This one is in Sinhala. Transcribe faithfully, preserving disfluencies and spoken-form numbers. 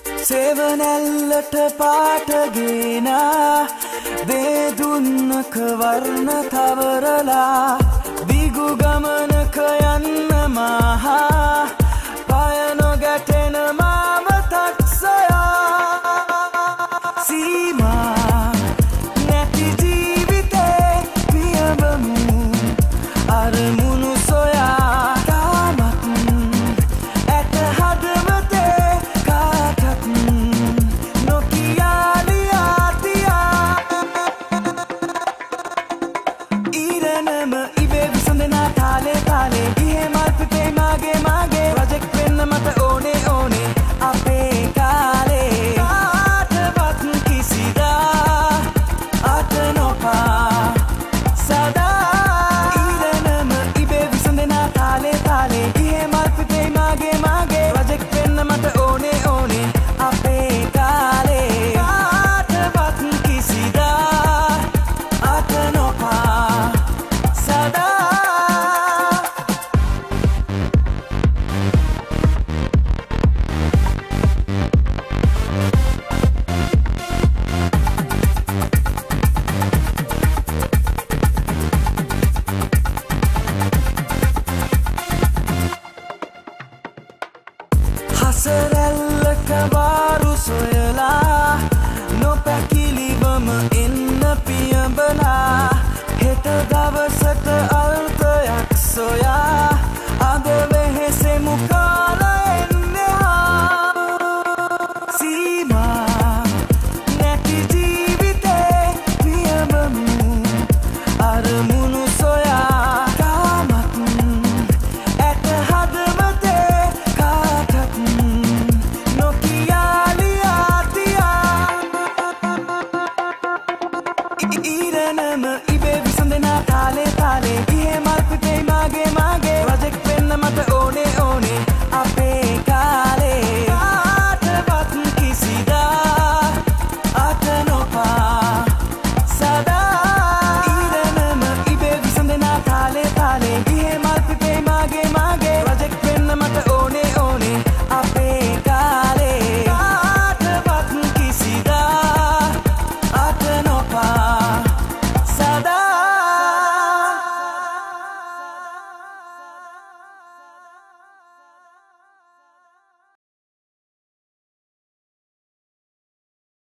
සෙවනැල්ලට පාට ගේනා වේදුන්නක වර්ණ තවරලා දිගු ගමනක යන්න මහා පය නොගැටෙන මාවතක් සොයා සීමා නැති ජීවිතේ පියවමු අරමුණු සොයා තාමත් ඇත හදවතේ කාටත් නොකියා ලියා තියා ඊරණම ඉවේ විසඳනා තාලේ තාලේ ගියේ මල් පිපේ මාගේ මාගේ ප්‍රොජෙක්ට් වෙන්න මට ඕනේ ඕනේ අපේ කාලේ කාටවත් කිසිදා අත නොපා සදා ඊරණම ඉවේ විසඳනා තාලේ තාලේ ගියේ මල් පිපේ මාගේ මාගේ ප්‍රොජෙක්ට් වෙන්න මට ඕනේ ඕනේ අපේ කාලේ කාටවත් කිසිදා අත නොපා සදා හසරැල්ලක වාරු සොය